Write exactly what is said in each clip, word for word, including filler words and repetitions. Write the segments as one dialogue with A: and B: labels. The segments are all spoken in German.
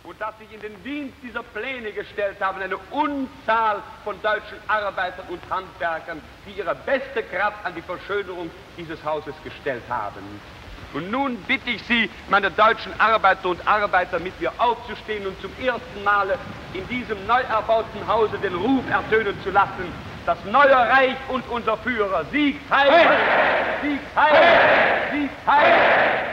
A: und dass sich in den Dienst dieser Pläne gestellt haben eine Unzahl von deutschen Arbeitern und Handwerkern, die ihre beste Kraft an die Verschönerung dieses Hauses gestellt haben. Und nun bitte ich Sie, meine deutschen Arbeiter und Arbeiter, mit mir aufzustehen und zum ersten Male in diesem neu erbauten Hause den Ruf ertönen zu lassen: Das neue Reich und unser Führer. Sieg heil! Sieg heil! Sieg heil!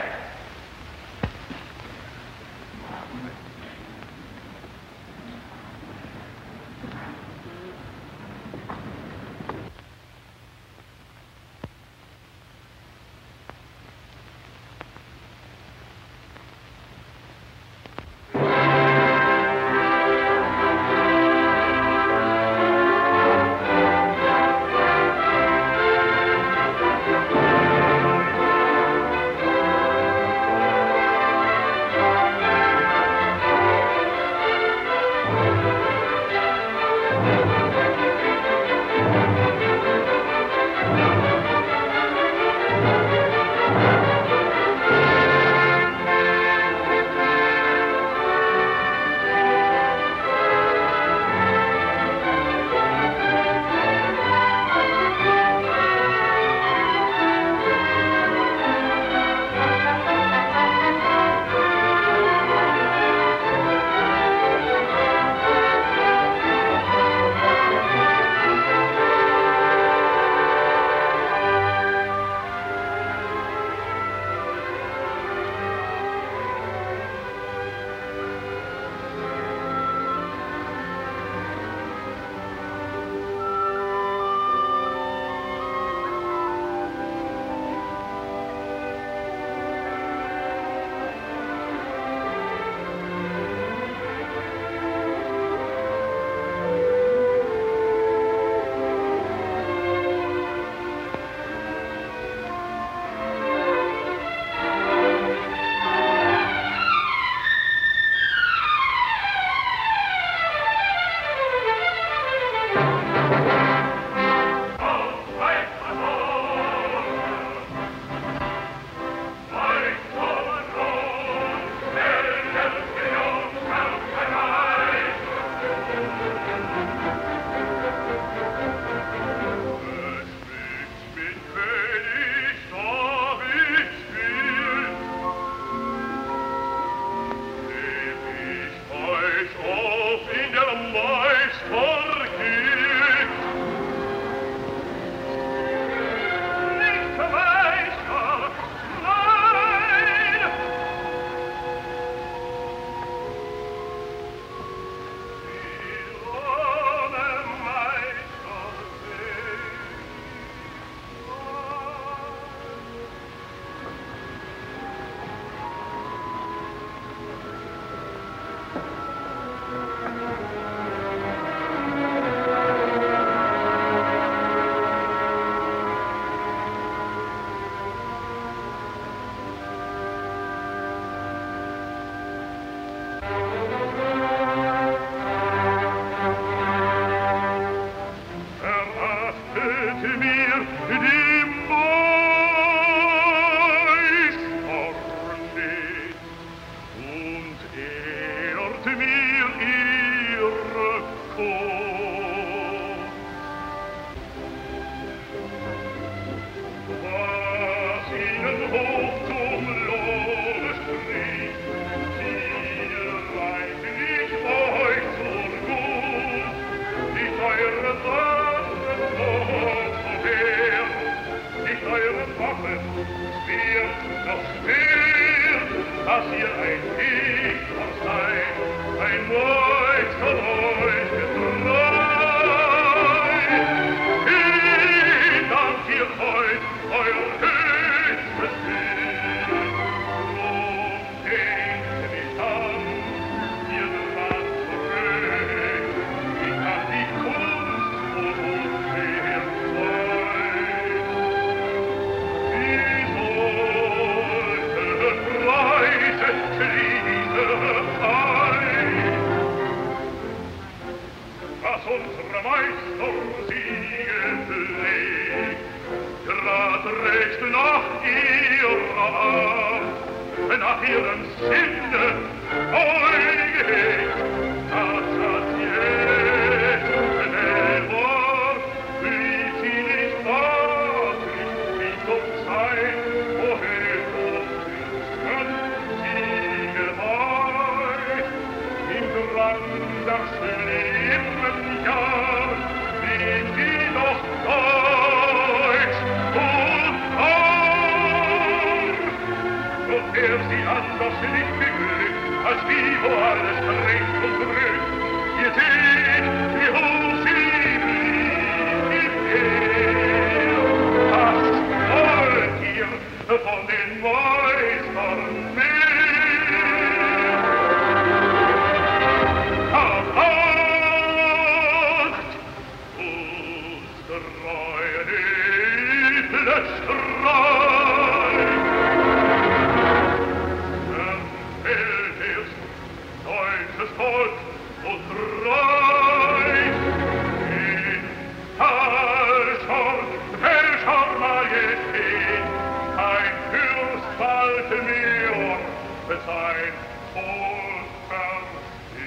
B: Nach ihrem Sinne, euch aller schlimmen Jahr sind sie doch deutsch und arm. Doch er sie anders nicht beglückt, als wie wo alles recht und drückt. Ihr seht, wie hoch sie blieb er. Was wollt ihr von den Meistern mehr? Volk und Reich in falscher, welcher Majestät kein Fürst bald mehr sein Volk versteht.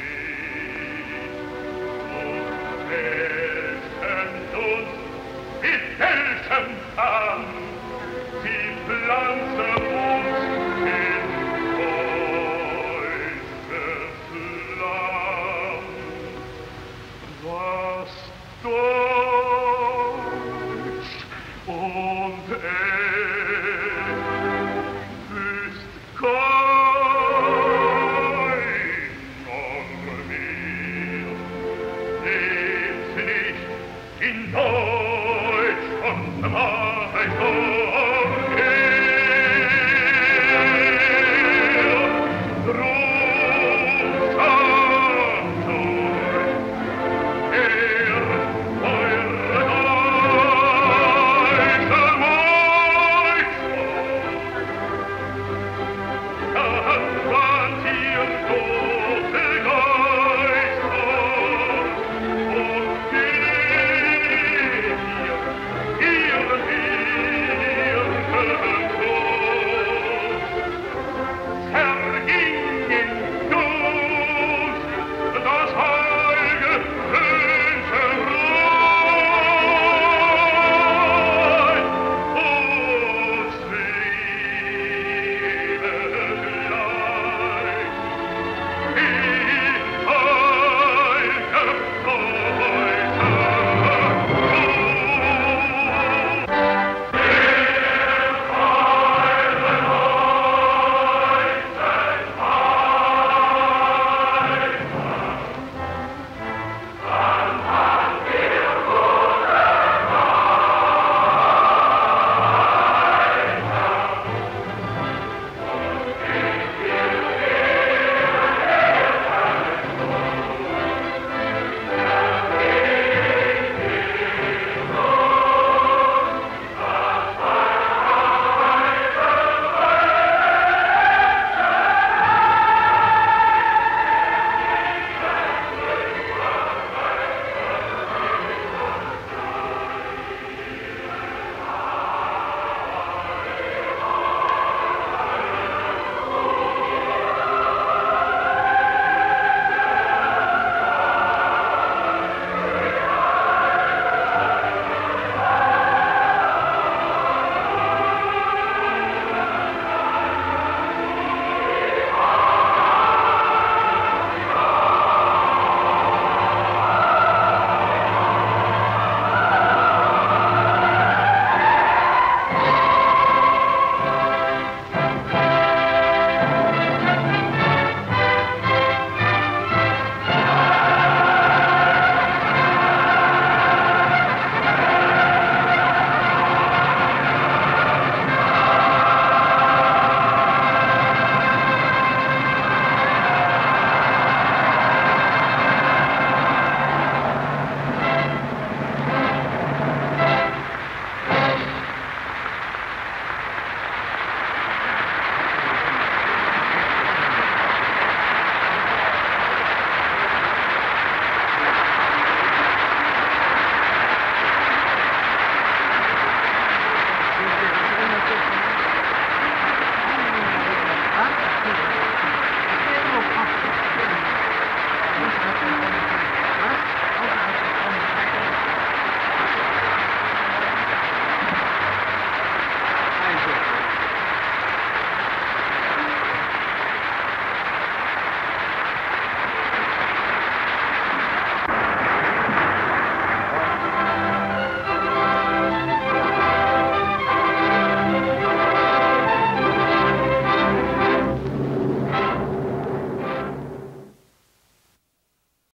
B: Und welchen uns mit welchem Tanz sie pflanzen